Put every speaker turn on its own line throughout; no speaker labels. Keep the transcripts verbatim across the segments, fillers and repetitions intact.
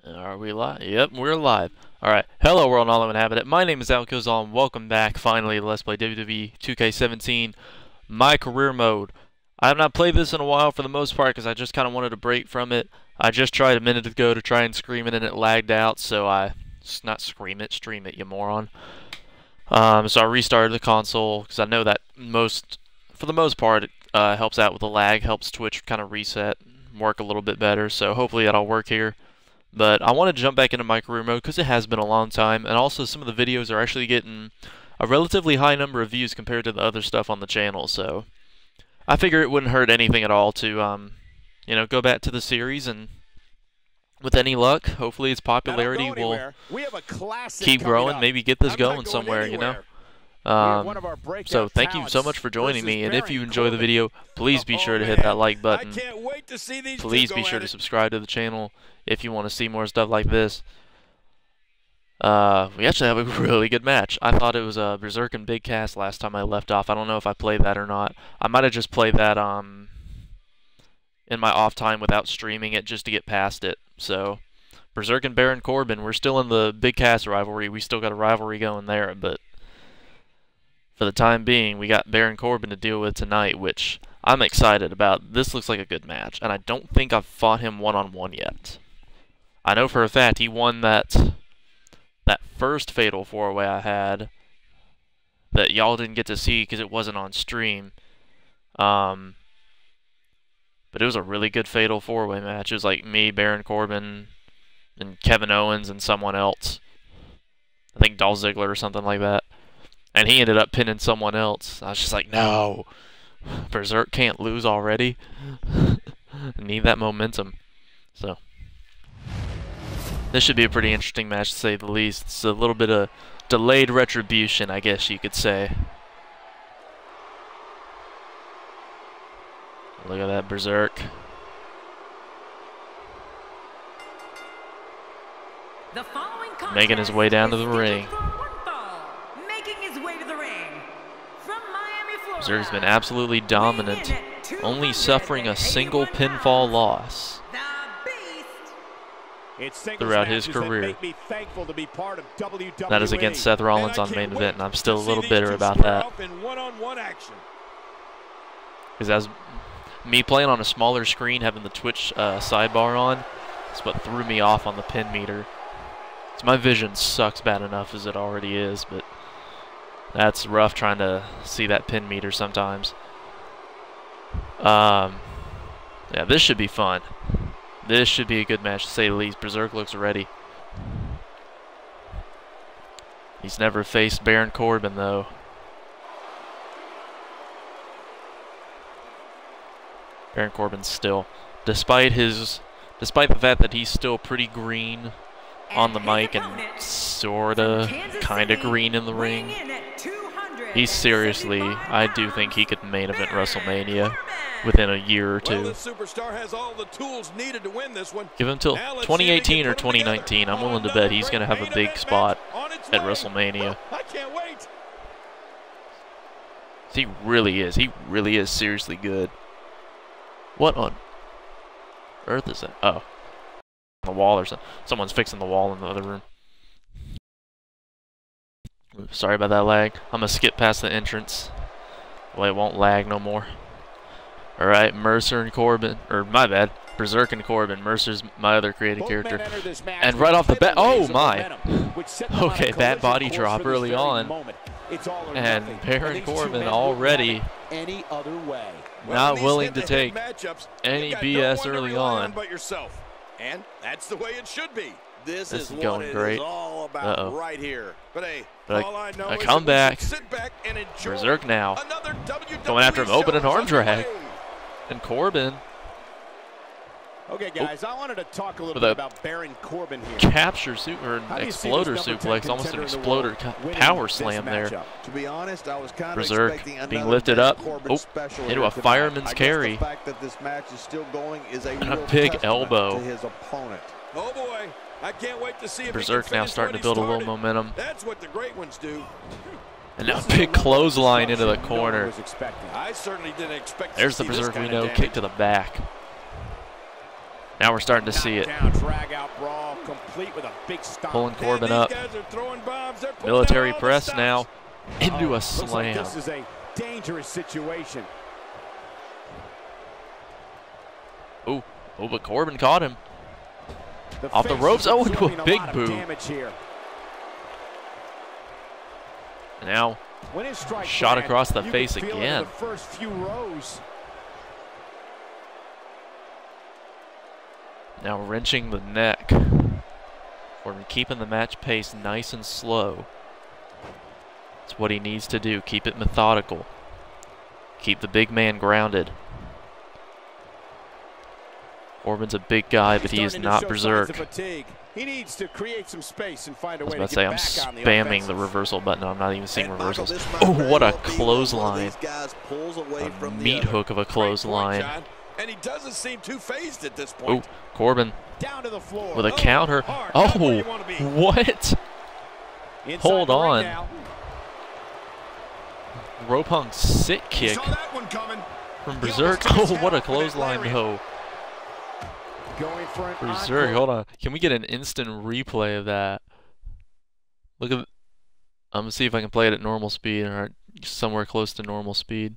Are we live? Yep, we're live. Alright, hello world and all that would inhabit it. My name is Alkozal, and welcome back finally to Let's Play W W E two K seventeen MyCareer Mode. I have not played this in a while for the most part because I just kind of wanted a break from it. I just tried a minute ago to try and scream it and it lagged out, so I... not scream it, stream it, you moron. Um, so I restarted the console because I know that most, for the most part, it uh, helps out with the lag, helps Twitch kind of reset, work a little bit better, so hopefully that'll work here. But I want to jump back into MyCareer Mode because it has been a long time, and also some of the videos are actually getting a relatively high number of views compared to the other stuff on the channel, so I figure it wouldn't hurt anything at all to, um, you know, go back to the series, and with any luck, hopefully its popularity will keep growing, maybe get this going somewhere, you know? Um, so thank you so much for joining me, and if you enjoy the video, please be sure to hit that like button. Please be sure to subscribe to the channel if you want to see more stuff like this. Uh, we actually have a really good match. I thought it was a Berserk and Big Cast last time I left off. I don't know if I played that or not. I might have just played that um, in my off time without streaming it just to get past it. So, Berserk and Baron Corbin, we're still in the Big Cast rivalry. We still got a rivalry going there, but for the time being, we got Baron Corbin to deal with tonight, which I'm excited about. This looks like a good match, and I don't think I've fought him one-on-one yet. I know for a fact he won that that first Fatal four-way I had that y'all didn't get to see because it wasn't on stream. Um, but it was a really good Fatal four-way match. It was like me, Baron Corbin, and Kevin Owens, and someone else. I think Dolph Ziggler or something like that. And he ended up pinning someone else. I was just like, no. Berserk can't lose already. Need that momentum. So, this should be a pretty interesting match to say the least. It's a little bit of delayed retribution, I guess you could say. Look at that Berserk. Making his way down to the ring. Berserk's been absolutely dominant, only suffering a single pinfall loss throughout his career. That is against Seth Rollins on main event, and I'm still a little bitter about that. Because as me playing on a smaller screen, having the Twitch uh, sidebar on, it's what threw me off on the pin meter. So my vision sucks bad enough as it already is, but that's rough trying to see that pin meter sometimes. Um, yeah, this should be fun. This should be a good match to say the least. Berserk looks ready. He's never faced Baron Corbin though. Baron Corbin still, despite his, despite the fact that he's still pretty green on the mic and sorta, kinda green in the ring. He's seriously, I do think he could main event WrestleMania within a year or two. Give him till twenty eighteen or twenty nineteen. I'm willing to bet he's going to have a big spot at WrestleMania. He really is. He really is seriously good. What on earth is that? Oh. The wall or something. Someone's fixing the wall in the other room. Sorry about that lag. I'm gonna skip past the entrance. Well, it won't lag no more. Alright, Mercer and Corbin. Or, my bad. Berserk and Corbin. Mercer's my other created character. And right off the bat. Oh, my. Okay, bad body drop early on. And Baron Corbin already not willing to take any B S early on.
And that's the way it should be. This,
this is,
is
going great.
All about
uh -oh.
right here. But hey,
but
all I know
a
is
comeback.
Sit back and
Berserk now. Going after him, open an arm drag. And Corbin.
Okay, guys, I wanted to talk a little bit about Baron Corbin here.
Capture super, or an exploder suplex, almost an exploder power slam there.
To be honest, I was kind of
Berserk being lifted up. Oh, into a fireman's carry. And a big elbow.
Oh boy, I can't wait to see if
Berserk now starting to build a little momentum.
That's what the great ones do.
And now a big clothesline into the corner.
I certainly didn't expect.
There's the Berserk we know, kick to the back. Now we're starting to see it.
complete with a big stop.
Pulling Corbin up.
Bombs,
Military press now into
oh,
a slam.
Like this is a dangerous situation.
Oh, oh, but Corbin caught him.
The
Off the ropes. Oh, into a big boot. Now, shot
land,
across the face again.
The first few rows.
Now wrenching the neck. Corbin keeping the match pace nice and slow. That's what he needs to do. Keep it methodical. Keep the big man grounded. Corbin's a big guy, but he is not Berserk.
He needs to create some space and find a way
I was
to
about to say, I'm
the
spamming
the
the reversal button. I'm not even seeing reversals. Oh, what a clothesline. A meat hook of a clothesline.
And he doesn't seem too phased at this point.
Oh, Corbin
down to the floor.
with a counter. Oh, what? Hold on. Rope hung sit kick from Berserk. Oh, what a clothesline though.
Going for an
Berserk, hold on. Can we get an instant replay of that? Look at. I'm gonna see if I can play it at normal speed or somewhere close to normal speed.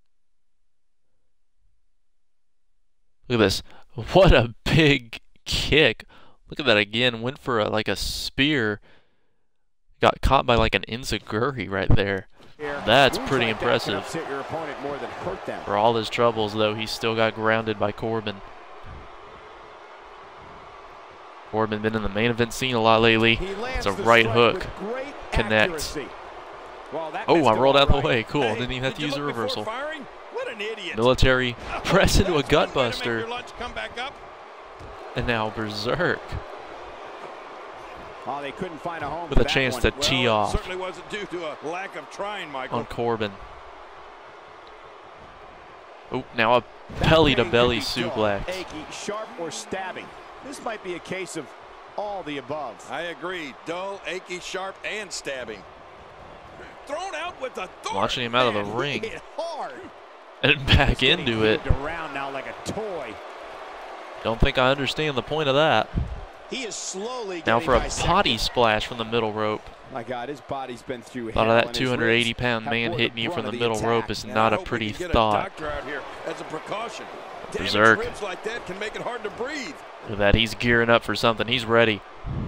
Look at this. What a big kick. Look at that again. Went for a, like a spear. Got caught by like an enziguri right there. That's pretty impressive. For all his troubles, though, he still got grounded by Corbin. Corbin been in the main event scene a lot lately. It's a right hook. Connect. Oh, I rolled out the way. Cool. Didn't even have to use a reversal. Military press into a gut buster. And now Berserk.
Oh, they couldn't find a home
with a chance one. to tee
well,
off
certainly wasn't due to a lack of trying, Michael.
on Corbin. Oh, now a belly-to-belly suplex.
Achy, sharp, or stabbing. This might be a case of all the above.
I agree. Dull, achy, sharp, and stabbing. Thrown out with authority.
Launching him out of the ring.
Hit hard.
And back into it.
Around now like a toy.
Don't think I understand the point of that.
He is slowly
now for a
dissected.
potty splash from the middle rope.
My God, his body's been through.
Thought of that two hundred eighty pound man hitting you from the, the middle attack. rope is yeah, not a pretty thought.
A out here as a precaution.
Berserk.
Ribs like that can make it hard to breathe.
Look at that, he's gearing up for something. He's ready.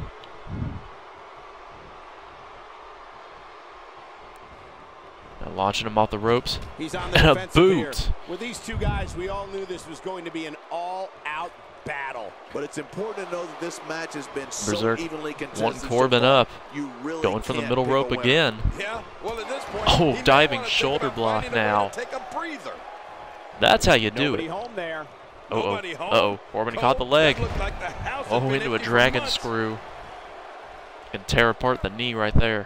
Now launching him off the ropes.
He's on the
and a boot.
Here. With these two guys, we all knew this was going to be an all-out battle.
But it's important to know that this match has been
Berserk
so evenly contested.
wanting Corbin
so
up.
You really
going for the middle rope again.
Yeah, well, at this point,
oh, diving shoulder block now.
Take a breather.
That's how you do
Nobody
it.
Home there.
Uh oh. Uh oh. Corbin caught the leg.
Like the
oh, into a dragon screw. Can tear apart the knee right there.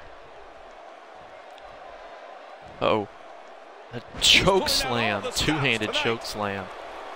Uh oh. A choke slam. Two-handed choke slam.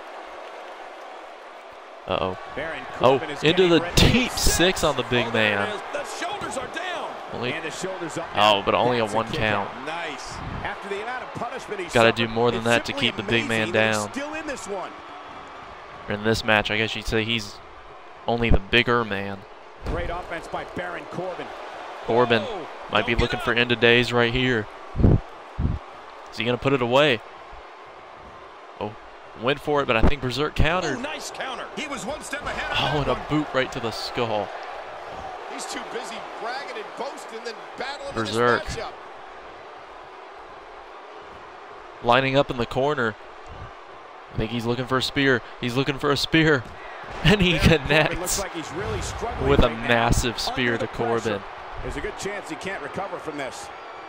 Uh oh. Oh, into the deep six on the big man.
The shoulders are down.
Only,
and the shoulders up
oh, but only a one count.
Nice.
After the amount of punishment he's
got to
suffered,
do more than that to keep the big man down.
Still in this one.
In this match, I guess you'd say he's only the bigger man.
Great offense by Baron Corbin.
Corbin oh, might be looking for end of days right here. Is he going to put it away? Oh, went for it, but I think Berserk countered.
Oh, nice counter. He was one step ahead.
Oh, and a boot right to the skull.
He's too busy bragging and boasting than battling
Berserk.
this matchup.
Lining up in the corner. I think he's looking for a spear. He's looking for a spear. And he Baron connects
like he's really
with a
right
massive
now.
spear to Corbin.
There's a good chance he can't recover from this.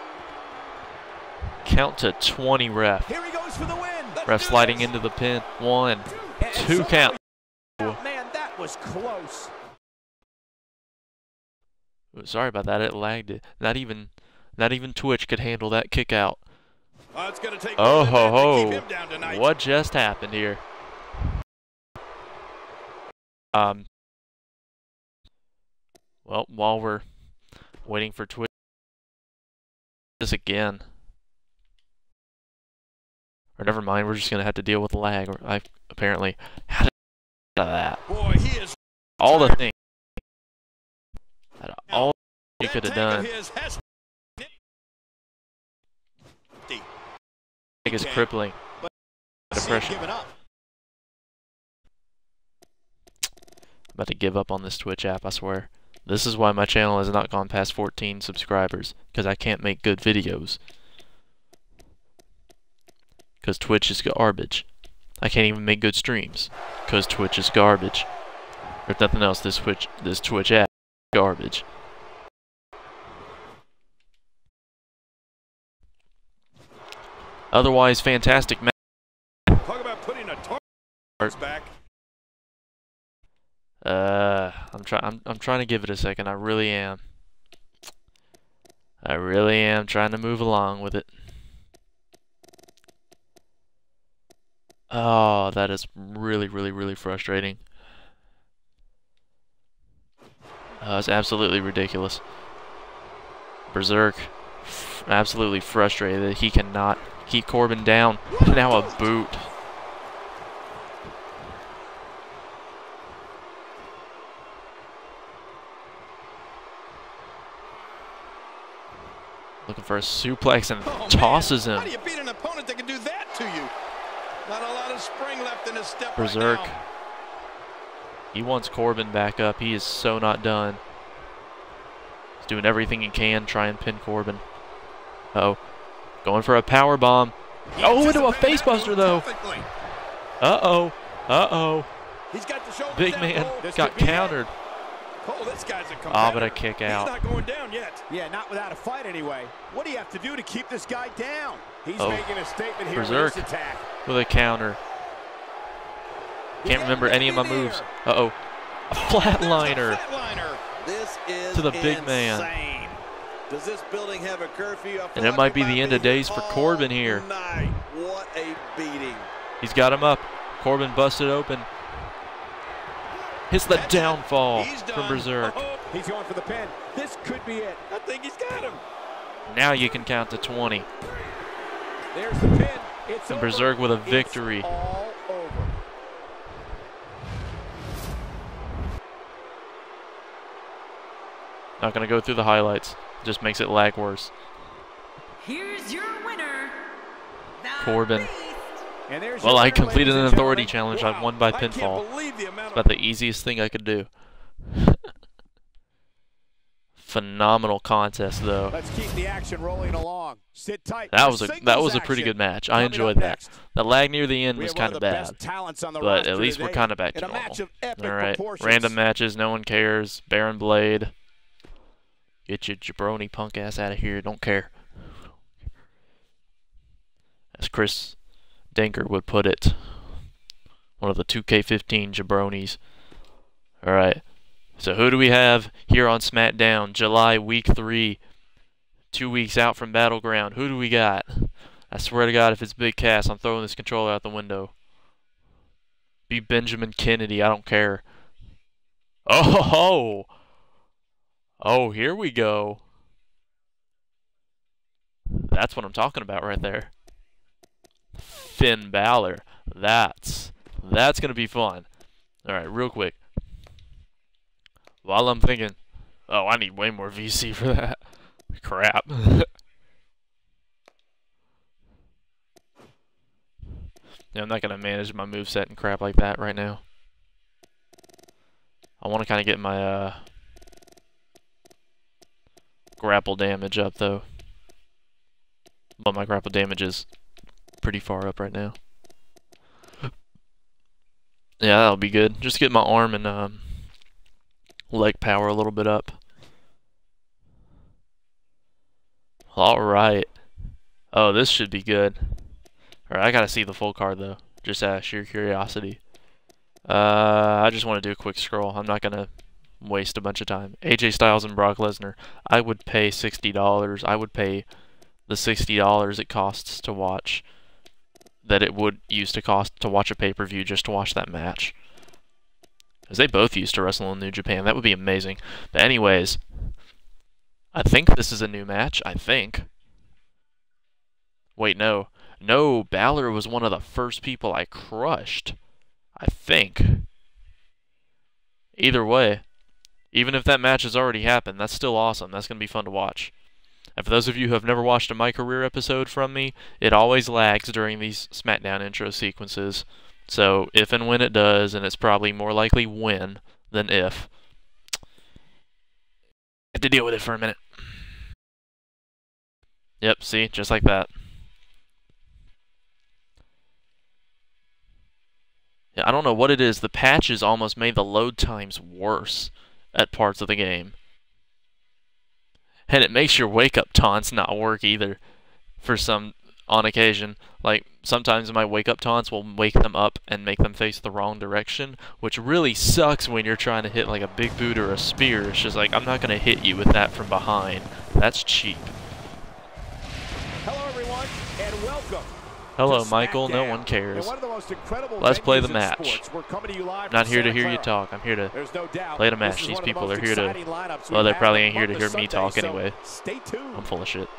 Count to twenty, ref.
Here he goes for the win.
Ref sliding into the pin. One, and two count.
Man, that was close.
Sorry about that. It lagged it. Not even, not even Twitch could handle that kick out.
Uh, it's gonna take
oh ho ho! What just happened here? Um. Well, while we're waiting for Twitch, this again. Or never mind, we're just gonna have to deal with the lag. I apparently had to get out of that.
Boy, he is
all the things. could have done. I think it's crippling. Depression. I'm about to give up on this Twitch app, I swear. This is why my channel has not gone past fourteen subscribers, because I can't make good videos. Because Twitch is garbage. I can't even make good streams, because Twitch is garbage. If nothing else, this Twitch, this Twitch app is garbage. Otherwise, fantastic match.
Talk about putting a target back.
Uh, I'm trying. I'm I'm trying to give it a second. I really am. I really am trying to move along with it. Oh, that is really, really, really frustrating. Uh, it's absolutely ridiculous. Berserk, f absolutely frustrated that he cannot keep Corbin down. Now a boot. Looking for a suplex and
Oh,
tosses
man.
him.
How do you beat an opponent that can do that to you? Not a lot of spring left in his step
Berserk.
right now.
He wants Corbin back up. He is so not done. He's doing everything he can, try and pin Corbin. Uh oh, going for a power bomb. Oh, into a facebuster though. Uh oh, uh oh.
He's got the shoulders
Big
down,
man
Cole. This
got
could be it.
countered.
Cole, this guy's a competitor.
Oh, but a kick out.
He's not going down yet.
Yeah, not without a fight anyway. What do you have to do to keep this guy down? He's
Oh.
making a statement here
Berserk
with this attack.
with a counter. Can't remember any of my moves. Uh oh, a flatliner
Flatliner.
This is
to the big man.
insane. Does this building have a curfew? I feel
And it
like
might be the end of days for
all
Corbin here.
night. What a beating.
He's got him up. Corbin busted open. Hits the
That's it.
downfall
He's
from
done.
Berserk.
Oh,
He's going for the pin. This could be it.
I think he's got him.
Now you can count to twenty.
There's the pin. It's
And
over.
Berserk with a
It's
victory.
all over.
Not gonna go through the highlights. Just makes it lag worse.
Here's your winner, the
Corbin.
Beast.
And there's
Well,
your
I
winner,
completed
ladies
an
and
authority
gentlemen.
challenge. I won by
I can't
pinfall.
believe the amount
It's
of
about the easiest thing I could do. Phenomenal contest, though.
Let's keep the action rolling along. Sit tight.
That
for
was a that
singles
was a pretty
action.
good match. I
Coming
enjoyed
up
that.
next,
The lag near the end
we
was
have one
kind of
the
bad,
best talents on the
but
roster
at least we're
today
kind of back
in
to
a
normal.
match of epic
All right,
proportions.
random matches. No one cares. Baron Blade. Get your jabroni punk ass out of here. Don't care. As Chris Denker would put it. One of the two K fifteen jabronis. All right. So who do we have here on Smackdown? July week three. Two weeks out from Battleground. Who do we got? I swear to God, if it's Big Cass, I'm throwing this controller out the window. Be Benjamin Kennedy. I don't care. Oh, oh, here we go. That's what I'm talking about right there. Finn Balor. That's that's gonna be fun. All right, real quick. While I'm thinking, oh, I need way more V C for that. Crap. Yeah, I'm not gonna manage my moveset and crap like that right now. I want to kind of get my uh, grapple damage up though. But my grapple damage is pretty far up right now. Yeah, that'll be good. Just get my arm and um, leg power a little bit up. Alright. Oh, this should be good. Alright, I gotta see the full card though. Just out of sheer curiosity. Uh, I just want to do a quick scroll. I'm not gonna waste a bunch of time. A J Styles and Brock Lesnar. I would pay sixty dollars. I would pay the sixty dollars it costs to watch. That it would used to cost to watch a pay-per-view just to watch that match. Because they both used to wrestle in New Japan. That would be amazing. But anyways, I think this is a new match. I think. Wait, no. No, Balor was one of the first people I crushed. I think. Either way, Even if that match has already happened, that's still awesome. That's going to be fun to watch. And for those of you who have never watched a MyCareer episode from me, it always lags during these Smackdown intro sequences. So if and when it does, and it's probably more likely when than if. Have to deal with it for a minute. Yep, see, just like that. Yeah, I don't know what it is. The patches almost made the load times worse at parts of the game. And it makes your wake-up taunts not work either for some, on occasion. Like, sometimes my wake-up taunts will wake them up and make them face the wrong direction, which really sucks when you're trying to hit like a big boot or a spear. It's just like, I'm not going to hit you with that from behind. That's cheap.
Hello, everyone, and welcome.
Hello, Michael. No one cares. Let's play the match. I'm not here to hear you talk. I'm here to play the match. These people are here to... Well, they probably ain't here to hear me talk anyway. I'm full of shit.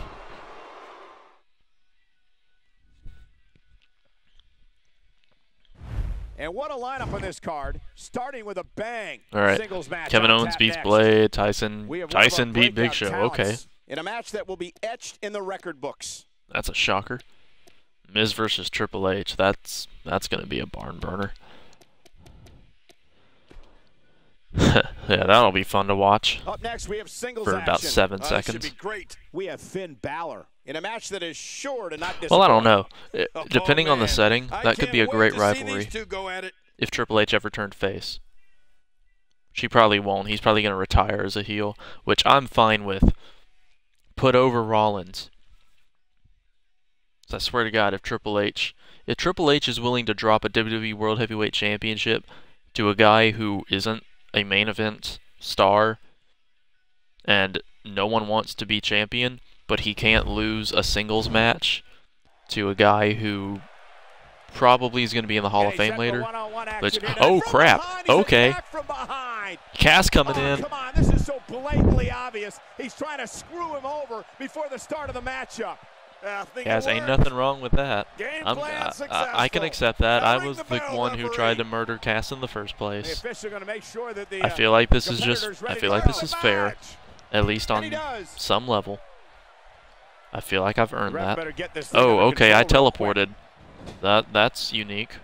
And what a lineup on this card, starting with a bang.
All right. Kevin Owens beats Blade. Tyson Tyson beat Big Show. Okay.
In a match that will be etched in the record books.
That's a shocker. Miz versus Triple H. That's that's gonna be a barn burner. Yeah, that'll be fun to watch.
Up next, we have singles
for about
action.
seven
uh,
seconds.
Should be great.
We have Finn Balor in a match that is sure to not disappoint.
Well, I don't know.
Oh,
Depending on the
man.
setting,
I
that could
can't
be a
wait
great
to see
rivalry.
these two go at it.
If Triple H ever turned face. She probably won't. He's probably gonna retire as a heel, which I'm fine with. Put over Rollins. I swear to God, if Triple H, if Triple H is willing to drop a W W E World Heavyweight Championship to a guy who isn't a main event star, and no one wants to be champion, but he can't lose a singles match to a guy who probably is going to be in the Hall of Fame later. Which, oh crap! Okay, Cass coming
oh,
in.
Come on, this is so blatantly obvious. He's trying to screw him over before the start of the matchup.
Uh,
Guys, ain't nothing wrong with that. I'm, I, I, I can accept that. I was the one who tried to murder Cass in the first place. I feel like this is just, I feel like this is fair, at least on some level. I feel like I've earned that. Oh, okay, I teleported. That that's unique.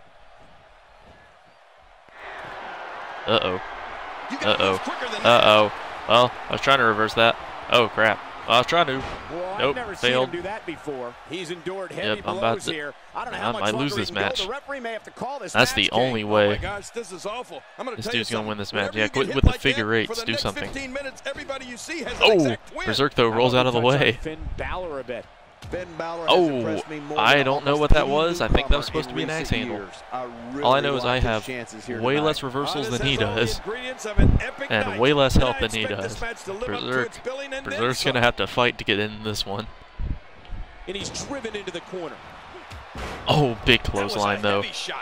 Uh-oh. Uh-oh. Uh-oh. Well, I was trying to reverse that. Oh, crap. I was trying to.
Well,
nope,
I've never
failed.
Seen him do that before. He's endured heavy
yep, I'm
blows
about to.
Here. I don't know
Man,
how
I
much
might lose
longer
this
he can go.
match.
The referee may have to call this
That's
match
the only
game.
way.
Oh my gosh, this is awful. I'm gonna
This
tell you
dude's gonna
something.
win this match.
Whenever
Yeah,
you
quit
get
with
hit
the
like
figure
that,
eights.
for the
Do
next
something.
fifteen minutes, everybody you see has
Oh,
an exact win.
Berserk though rolls out of the way.
Finn Balor a bit.
Finn Balor has
Oh,
impressed me more
I
than
don't know
almost
what that
any
was. I think that was
newcomer
supposed to
in
be an axe
recent
handle.
years. I really
All I know is
like
I
his
have
chances here
way
tonight.
less reversals
Uh,
than
this
he
has all the
does,
ingredients of an epic
and
night.
way less
And
health
I
than he
expect
does.
this match to live up to
Berserk,
its billing and then
Berserk's
some.
gonna have to fight to get in this one.
And he's driven into the corner.
Oh, big
That was a
clothesline though.
heavy shot.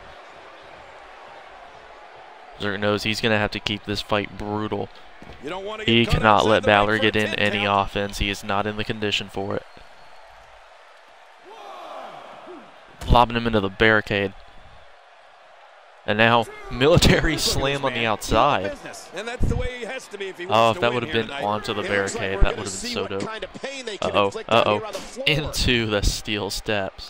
Berserk knows he's gonna have to keep this fight brutal.
You don't want to
He
get caught
cannot
outside
let
the ring
Balor
for
get
a
in
ten
any
count.
offense. He is not in the condition for it. Lobbing him into the barricade. And now, military slam on the outside.
And that's the way he has to be if he
Oh,
wants
if
to
that
win
would have
here
been
tonight.
onto the
It looks like
barricade,
we're
that
gonna
would have been
see
so
what
dope.
kind of pain they can
Uh-oh,
inflict out here
uh-oh.
on the floor.
Into the steel steps.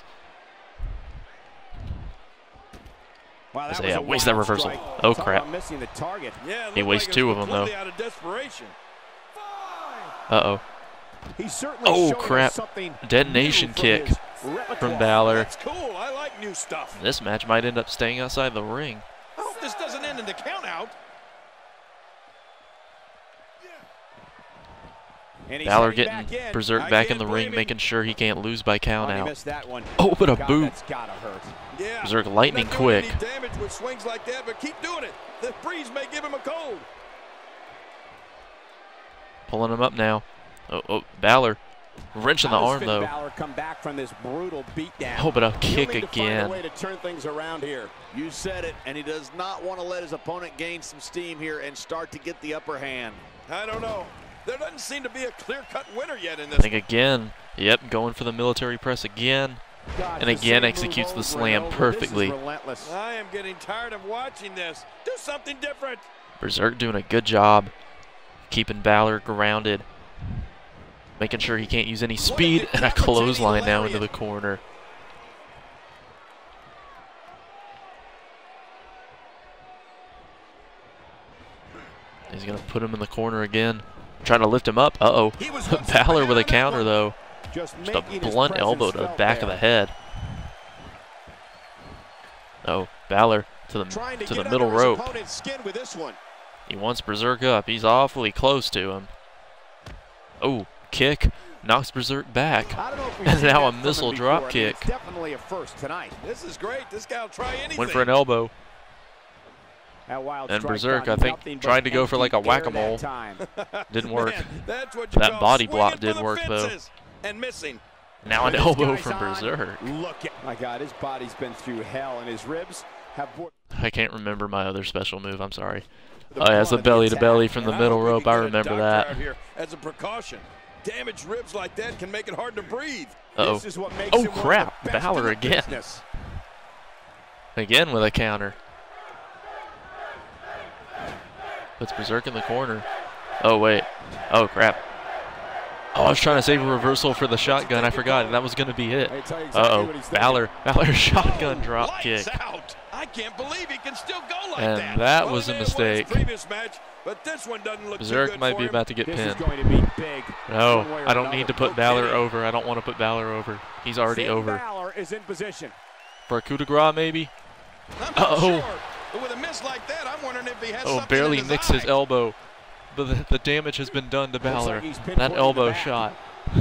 Wow, that
So,
was
yeah,
a
waste that
wild
reversal.
strike.
Oh,
Talk
crap.
about missing the target.
Yeah, it
He
looked
wastes
like
two
it
of
was
them, though.
completely out of desperation.
Uh-oh.
He's certainly
Oh,
showing us
crap.
something
Detonation
new from
kick
his repertoire.
from Balor.
That's cool. I like new stuff.
This match might end up staying outside the ring.
I hope this doesn't end in the count out.
And he's
Balor
heading
getting
back in.
Berserk
I
back in
can't
the
blame
ring,
him.
making sure he can't lose by count
Oh, he
out.
missed that one.
Oh, but a
God,
boot.
that's gotta hurt.
Yeah.
Berserk lightning
Not doing
quick.
any damage with swings like that, but keep doing it. The breeze may give him a cold.
Pulling him up now. Oh, oh, Balor. Wrenching the
How does
arm,
Finn
though.
Balor come back from this brutal beatdown?
Oh, but a
He'll
kick
need to find a
again.
way to turn things around here.
You said it, and he does not want to let his opponent gain some steam here and start to get the upper hand.
I don't know. There doesn't seem to be a clear-cut winner yet in
I
this.
think again. Yep, going for the military press again.
God,
And
the
again
same
executes
move
the
over
slam
and over.
perfectly.
This is relentless.
I am getting tired of watching this. Do something different.
Berserk doing a good job keeping Balor grounded, making sure he can't use any speed, and a clothesline now into the corner. He's going to put him in the corner again. Trying to lift him up. Uh-oh. Balor with a counter, though. Just a blunt elbow to the back of the head. Oh, Balor to the, to the middle rope. He wants Berserk up. He's awfully close to him. Oh, kick. Knocks Berserk back. And now a missile drop kick.
Definitely a first tonight.
This is great. This guy will try anything.
Went for an elbow. And Berserk, I think, tried to go for like a whack-a-mole. Didn't work.
Man,
that body block did work, though.
And missing.
Now an elbow from Berserk.
Look at my God, his body's been through hell, and his ribs have.
I can't remember my other special move. I'm sorry. Oh, yeah, it's the belly to belly from the middle rope. I remember that.
As a precaution, damaged ribs like that can make it hard to breathe.
Uh oh. Oh crap! Balor again. Again with a counter. Puts Berserk in the corner. Oh, wait. Oh, crap. Oh, I was trying to save a reversal for the shotgun. I forgot. That was going to be it. Uh-oh. Balor. Balor shotgun drop kick.
I can't believe he can still go like
and
that.
that
well,
was a mistake.
Match, but this one doesn't look
Berserk might be
him.
about to get
this
pinned.
Is going to be big.
No, I don't need to put Balor over. I don't want to put Balor over. He's already
Finn
over.
Balor is in position.
For a coup de grace, maybe? Uh-oh.
Sure. But with a miss like that, I'm wondering if he has
oh, barely
his
nicks
eye.
his elbow. But the, the damage has been done to Balor. Like that elbow shot.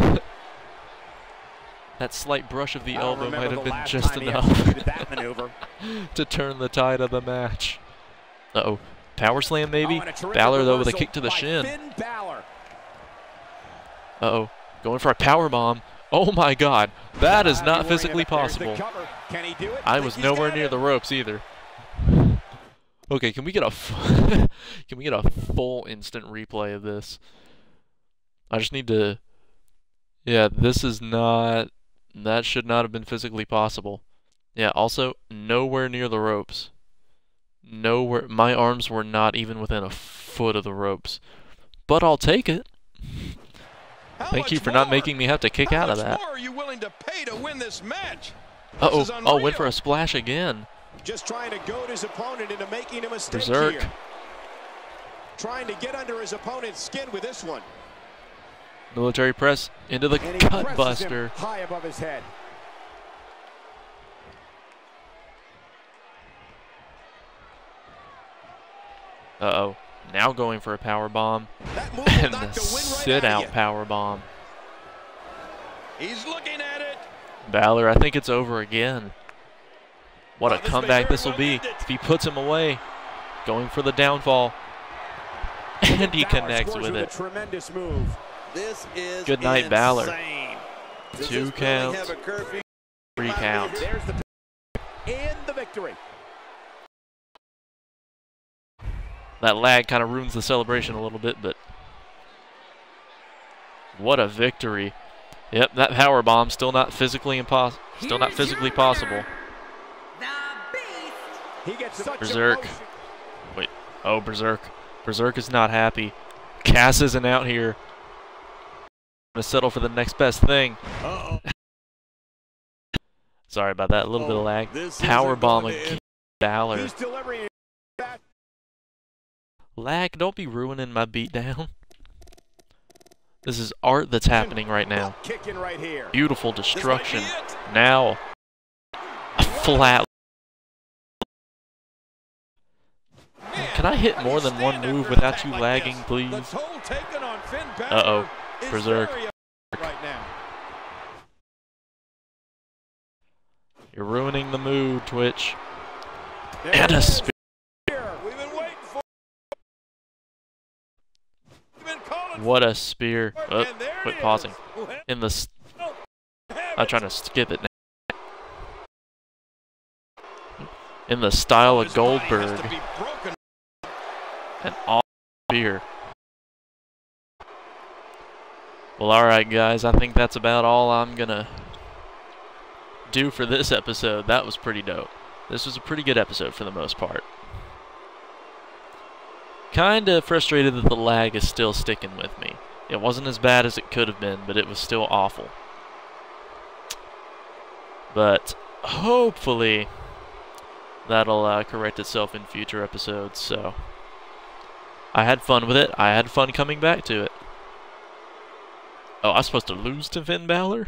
That slight brush of the elbow might have been just enough
to,
to turn the tide of the match. Uh-oh. Power slam, maybe? Oh, Balor, though, with a kick to the shin. Uh-oh. Going for a power bomb. Oh, my God. That is not physically possible.
Can he do it?
I was nowhere near the ropes, either. Okay, can we get a f can we get a full instant replay of this? I just need to. Yeah, this is not. That should not have been physically possible. Yeah. Also, nowhere near the ropes. Nowhere. My arms were not even within a foot of the ropes. But I'll take it.
How
Thank you for
more?
not making me have to kick
How
out of
much
that.
More are you willing to pay to win this match?
Uh oh.
This is
Oh, went
unreal.
for a splash again.
Just trying to goad his opponent into making a mistake
Berserk.
here. Trying to get under his opponent's skin with this one.
Military press into the
And he
gut
presses
buster.
him high above his head.
Uh-oh. Now going for a power bomb.
That move will
And
knock
the
the wind right
sit
out
out
of you.
power bomb.
He's looking at it.
Balor, I think it's over again. What
Oh,
a
this may
comeback
very
this will
well
be
end it.
if he puts him away. Going for the downfall. And he
Balor
connects
scores
with
with
it.
a tremendous move.
This is
Good night,
insane.
Balor.
Does
Two
this really
counts.
have a curfew?
Three count.
There's the in the victory.
That lag kind of ruins the celebration a little bit, but what a victory. Yep, that power bomb still not physically impossible. Still not
Here's
physically
your
possible.
winner, the Beast.
He gets such
Berserk.
emotion.
Wait. Oh, Berserk. Berserk is not happy. Cass isn't out here. Gonna settle for the next best thing.
Uh-oh.
Sorry about that. A little bit of lag.
This
Power
isn't
bomb
going to
again.
end.
Balor.
He's delivering back.
Lag, don't be ruining my beatdown. This is art that's happening right now.
Kicking right here.
Beautiful
This might be
destruction.
it.
Now, a flat.
Man,
Can I hit
how do
more
you
than one
stand
move
after an
without
attack
you
like
lagging,
this?
please?
The toll taken on Finn Balor
Uh-oh.
is
Berserk.
very right now.
You're ruining the mood, Twitch.
There
And
it
a
is.
spear.
We've been waiting for it. We've been calling
What a spear.
for
Oh,
it, and there
quit
it
pausing.
is. Well,
In the. s
have
I'm
it.
trying to skip it now. In the style of
His body has
Goldberg.
to be broken.
An awesome spear. Well, alright, guys. I think that's about all I'm gonna do for this episode. That was pretty dope. This was a pretty good episode for the most part. kind of frustrated that the lag is still sticking with me. It wasn't as bad as it could have been, but it was still awful. But hopefully that'll uh, correct itself in future episodes. So I had fun with it. I had fun coming back to it. Oh, I was supposed to lose to Finn Balor?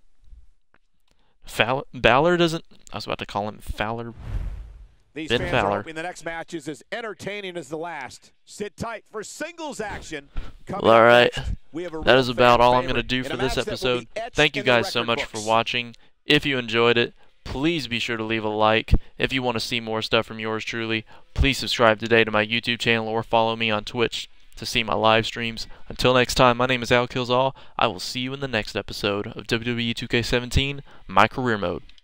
Fal Balor doesn't... I was about to call him Fowler.
These
Finn
fans
Balor.
are hoping the next match is as entertaining as the last. Sit tight for singles action. Coming
Well, all right.
next, we have a
That
real
is about
fan
all I'm going to
favorite
do
in
for
a
this
match that will
episode.
be etched
Thank you
in the
guys so
record
much
books.
for watching. If you enjoyed it, please be sure to leave a like. If you want to see more stuff from yours truly, please subscribe today to my YouTube channel or follow me on Twitch to see my live streams. Until next time, my name is Al Kills All. I will see you in the next episode of W W E two K seventeen My Career Mode.